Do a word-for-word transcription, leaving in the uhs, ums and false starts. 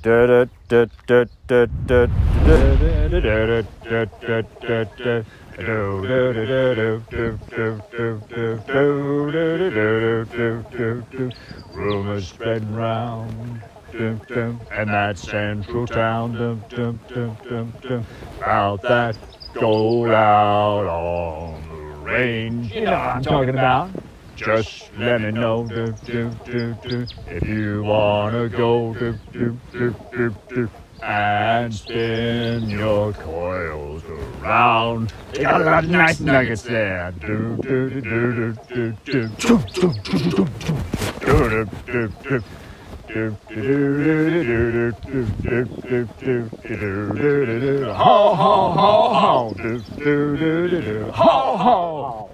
Rumors spread round, dum, dum, and that central town, dum, dum, dum, dum, dum, about that gold out on the range. You know what I'm talking about. Just let me know, dum, dum, dum, dum, if you wanna go, dum, dum, dum, dum, dum, and spin your coils around. You got a lot of nice nuggets there. Do do do do do do do do do do do do. Ho ho ho ho! Do do do do do ho ho!